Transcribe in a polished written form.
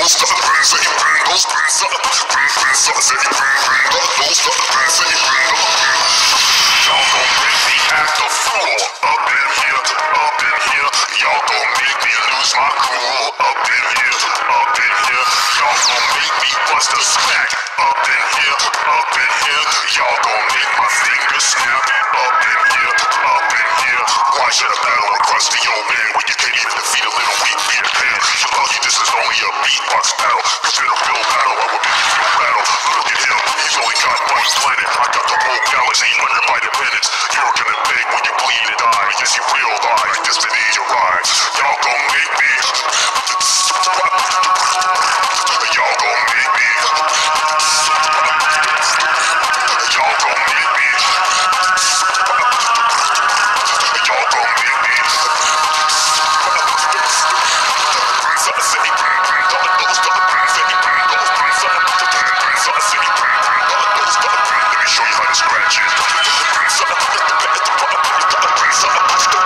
Beatbox battle, consider real battle. I will make you feel rattle. Look at him, he's only got one planet. I got the whole galaxy under my dependence. You're gonna beg when you bleed and die. Yes, you will die. Destiny arrives. Y'all gon' make me. Y'all gon' make me. Y'all gon' make me. Y'all gon' make me. Let me show you how to scratch it.